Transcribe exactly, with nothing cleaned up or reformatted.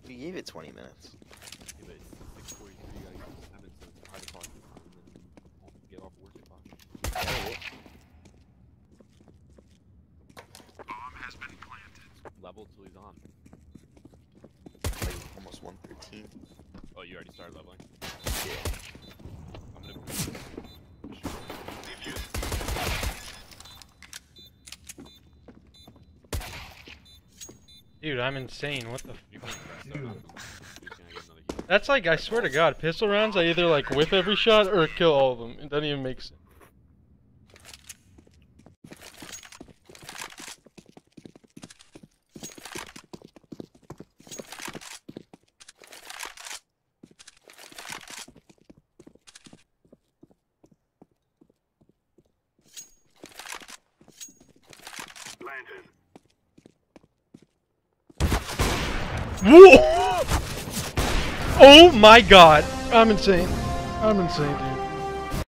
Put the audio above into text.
We gave it twenty minutes. Yeah, but it's six forty-three, you gotta have it so it's five o'clock and then get off work at five. Oh. Bomb has been planted. Level till he's on. Like almost one thirteen. Oh, you already started leveling? Yeah. I'm gonna... Dude, I'm insane. What the f- You can press that button. He's gonna get another heal. That's like, I swear to God, pistol rounds, I either like whiff every shot or kill all of them. It doesn't even make sense. Planted. Whoa! Oh my God! I'm insane. I'm insane, dude.